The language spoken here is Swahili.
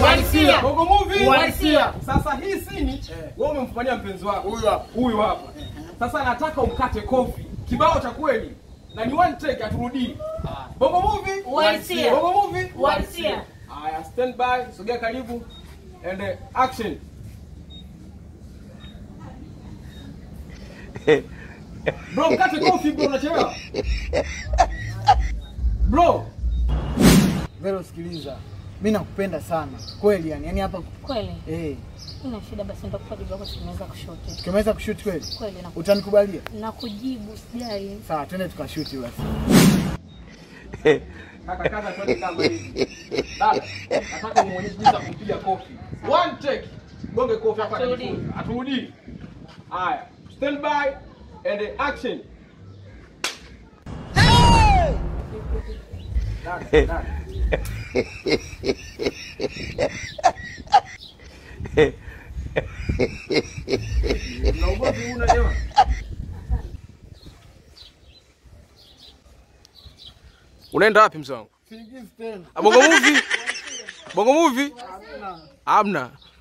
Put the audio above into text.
Uhalisia. Bongo movie. Uhalisia. Sasa hii scene wewe umemfanyia mpenzi wako. Huyu hapa. Sasa nataka umkate kofi. Kibao cha kweli. Na ni one take aturudii. Bongo movie. Uhalisia. Bongo movie. Uhalisia. Haya, stand by, sogea karibu and action. Bro, mkate kofi bro, unachelewa. Bro. Vero, sikiliza. Mimi nakupenda sana. Kweli yani. Yaani hapa Kweli? Ina shida basi nitakupa jibu lako tunaweza kushoot. Tukimaliza kushoot kweli? Kweli na. Utanikubalia? Nakujibu sijali. Sawa, twende tukashoot basi. Kaka twende kama hivi. Dada, nataka muonyeshe jinsi ya kupiga kofi. One take. Gonge kofi hapa na aturudi. Haya, stand by and action. Dada. Unaogopa unajua? Unaenda wapi mzee wangu? Siingizi tena. Bongo movie? Bongo movie? Hamna. Hamna.